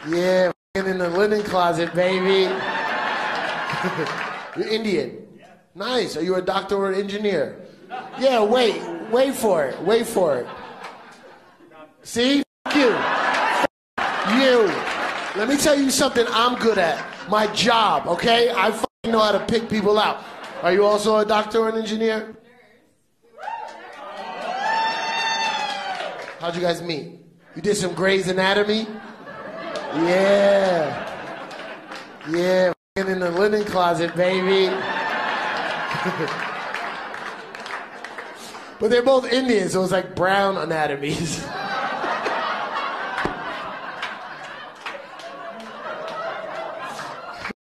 Yeah, in the linen closet, baby. You're Indian. Nice. Are you a doctor or an engineer? Yeah, wait for it. Wait for it. See? F you. F you. Let me tell you something I'm good at. My job, okay? I know how to pick people out. Are you also a doctor or an engineer? How'd you guys meet? You did some Grey's Anatomy? Yeah. Yeah, in the linen closet, baby. But they're both Indian, so it's like brown anatomies.